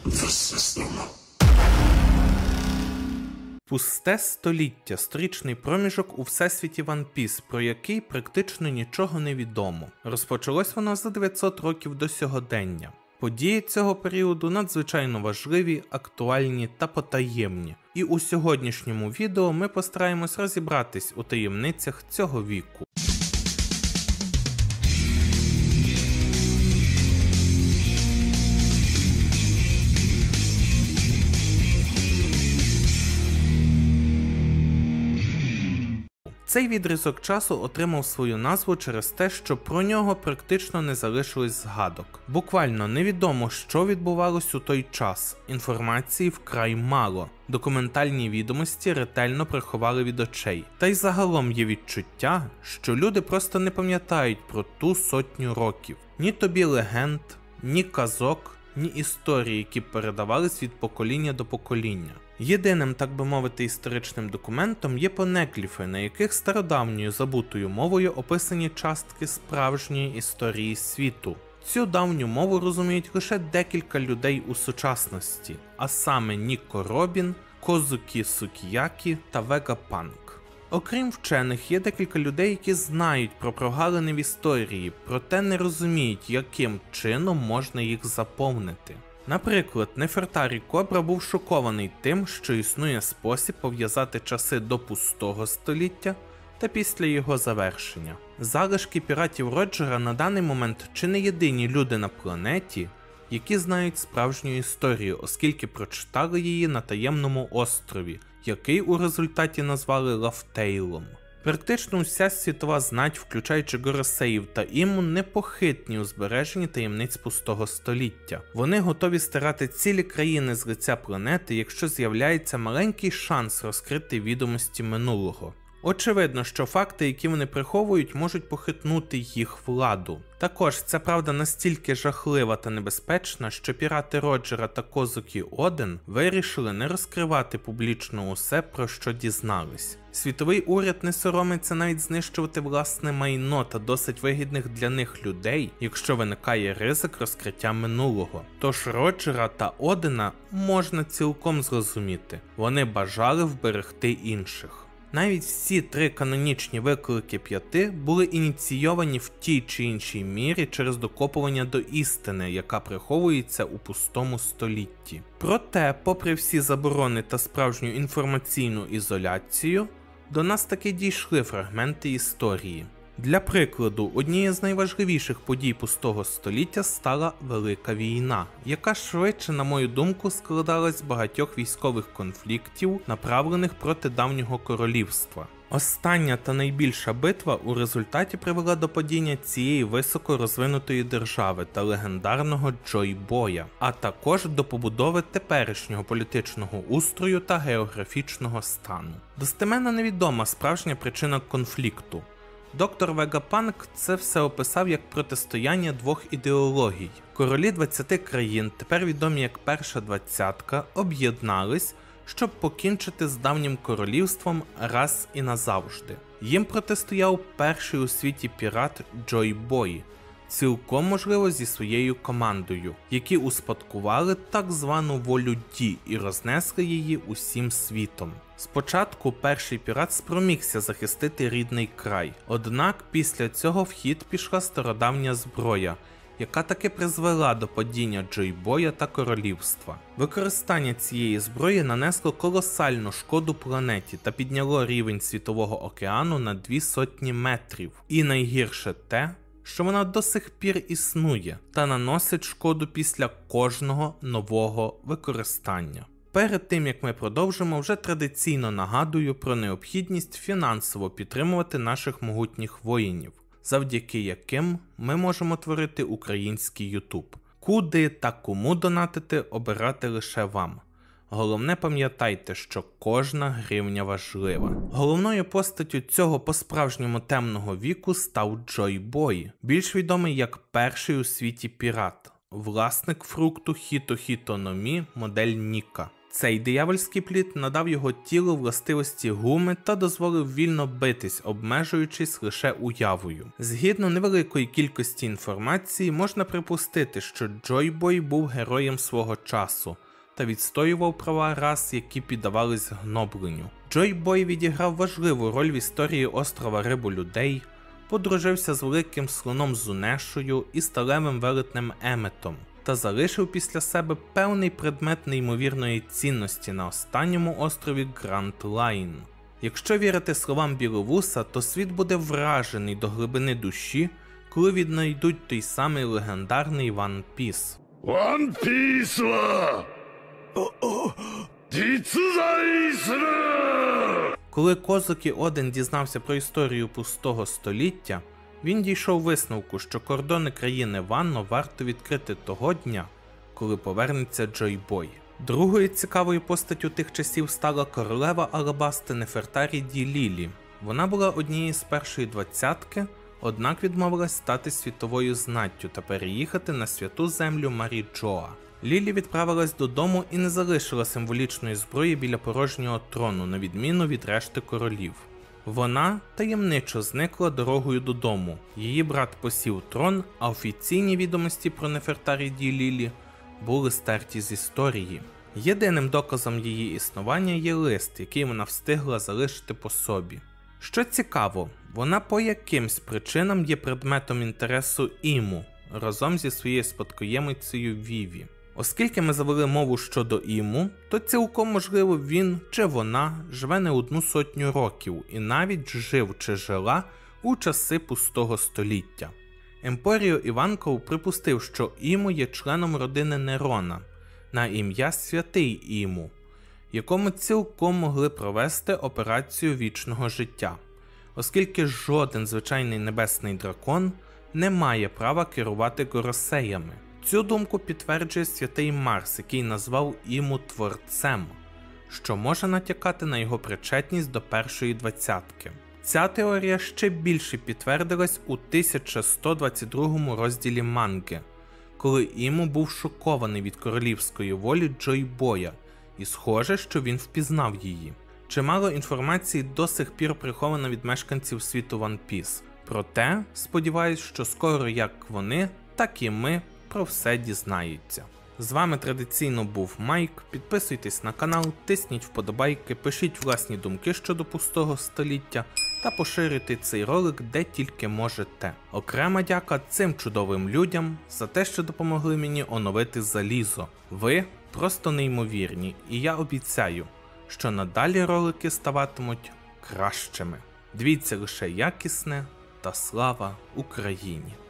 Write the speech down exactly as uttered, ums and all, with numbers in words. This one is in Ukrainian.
Пусте століття – сторічний проміжок у всесвіті One Piece, про який практично нічого не відомо. Розпочалось воно за дев'ятсот років до сьогодення. Події цього періоду надзвичайно важливі, актуальні та потаємні. І у сьогоднішньому відео ми постараємось розібратись у таємницях цього віку. Цей відрізок часу отримав свою назву через те, що про нього практично не залишилось згадок. Буквально невідомо, що відбувалось у той час, інформації вкрай мало, документальні відомості ретельно приховали від очей. Та й загалом є відчуття, що люди просто не пам'ятають про ту сотню років. Ні тобі легенд, ні казок, ні історії, які передавались від покоління до покоління. Єдиним, так би мовити, історичним документом є понекліфи, на яких стародавньою забутою мовою описані частки справжньої історії світу. Цю давню мову розуміють лише декілька людей у сучасності, а саме Ніко Робін, Козукі Сукіякі та Вегапанк. Окрім вчених, є декілька людей, які знають про прогалини в історії, проте не розуміють, яким чином можна їх заповнити. Наприклад, Нефертарі Кобра був шокований тим, що існує спосіб пов'язати часи до пустого століття та після його завершення. Залишки піратів Роджера на даний момент чи не єдині люди на планеті, які знають справжню історію, оскільки прочитали її на таємному острові, який у результаті назвали Лафтейлом. Практично вся світова знать, включаючи Горосеїв та Іму, непохитні у збереженні таємниць пустого століття. Вони готові стирати цілі країни з лиця планети, якщо з'являється маленький шанс розкрити відомості минулого. Очевидно, що факти, які вони приховують, можуть похитнути їх владу. Також ця правда настільки жахлива та небезпечна, що пірати Роджера та Козукі Оден вирішили не розкривати публічно усе, про що дізнались. Світовий уряд не соромиться навіть знищувати власне майно та досить вигідних для них людей, якщо виникає ризик розкриття минулого. Тож Роджера та Одена можна цілком зрозуміти. Вони бажали вберегти інших. Навіть всі три канонічні виклики п'яти були ініційовані в тій чи іншій мірі через докопування до істини, яка приховується у пустому столітті. Проте, попри всі заборони та справжню інформаційну ізоляцію, до нас таки дійшли фрагменти історії. Для прикладу, однією з найважливіших подій пустого століття стала Велика війна, яка швидше, на мою думку, складалась з багатьох військових конфліктів, направлених проти давнього королівства. Остання та найбільша битва у результаті привела до падіння цієї високо розвинутої держави та легендарного Джойбоя, а також до побудови теперішнього політичного устрою та географічного стану. Достеменно невідома справжня причина конфлікту. Доктор Вегапанк це все описав як протистояння двох ідеологій. Королі двадцяти країн, тепер відомі як Перша двадцятка, об'єднались, щоб покінчити з давнім королівством раз і назавжди. Їм протистояв перший у світі пірат Джойбой, цілком можливо зі своєю командою, які успадкували так звану волю Ді і рознесли її усім світом. Спочатку перший пірат спромігся захистити рідний край, однак після цього в хід пішла стародавня зброя, яка таки призвела до падіння Джойбоя та королівства. Використання цієї зброї нанесло колосальну шкоду планеті та підняло рівень світового океану на дві сотні метрів. І найгірше те, що вона до сих пір існує та наносить шкоду після кожного нового використання. Перед тим, як ми продовжимо, вже традиційно нагадую про необхідність фінансово підтримувати наших могутніх воїнів, завдяки яким ми можемо творити український ютуб. Куди та кому донатити, обирати лише вам. Головне, пам'ятайте, що кожна гривня важлива. Головною постаттю цього по-справжньому темного віку став Джойбой, більш відомий як перший у світі пірат, власник фрукту Хіто-Хіто-но-Мі модель Ніка. Цей диявольський плід надав його тілу властивості гуми та дозволив вільно битись, обмежуючись лише уявою. Згідно невеликої кількості інформації, можна припустити, що Джойбой був героєм свого часу та відстоював права рас, які піддавались гнобленню. Джойбой відіграв важливу роль в історії острова Рибу людей, подружився з великим слоном Зунешою і сталевим велетнем Еметом, та залишив після себе певний предмет неймовірної цінності на останньому острові Гранд Лайн. Якщо вірити словам Біловуса, то світ буде вражений до глибини душі, коли віднайдуть той самий легендарний One Piece. One Piece ва діцзай сру! Коли Козукі Оден дізнався про історію пустого століття, він дійшов висновку, що кордони країни Ванно варто відкрити того дня, коли повернеться Джойбой. Другою цікавою постаттю тих часів стала королева Алабасти Нефертарі Ді Лілі. Вона була однією з першої двадцятки, однак відмовилась стати світовою знаттю та переїхати на святу землю Маріджоа. Лілі відправилась додому і не залишила символічної зброї біля порожнього трону, на відміну від решти королів. Вона таємничо зникла дорогою додому, її брат посів трон, а офіційні відомості про Нефертарі Ді Лілі були стерті з історії. Єдиним доказом її існування є лист, який вона встигла залишити по собі. Що цікаво, вона по якимсь причинам є предметом інтересу Іму, разом зі своєю спадкоємицею Віві. Оскільки ми завели мову щодо Іму, то цілком можливо він чи вона живе не одну сотню років і навіть жив чи жила у часи пустого століття. Емпоріо Іванков припустив, що Іму є членом родини Нерона на ім'я Святий Іму, якому цілком могли провести операцію вічного життя, оскільки жоден звичайний небесний дракон не має права керувати горосеями. Цю думку підтверджує святий Марс, який назвав Іму творцем, що може натякати на його причетність до першої двадцятки. Ця теорія ще більше підтвердилась у тисяча сто двадцять другому розділі манги, коли Іму був шокований від королівської волі Джойбоя, і схоже, що він впізнав її. Чимало інформації до сих пір приховано від мешканців світу One Piece, проте сподіваюсь, що скоро як вони, так і ми про все дізнаються. З вами традиційно був Майк, підписуйтесь на канал, тисніть вподобайки, пишіть власні думки щодо пустого століття та поширюйте цей ролик де тільки можете. Окрема дяка цим чудовим людям за те, що допомогли мені оновити залізо. Ви просто неймовірні, і я обіцяю, що надалі ролики ставатимуть кращими. Дивіться лише якісне, та слава Україні!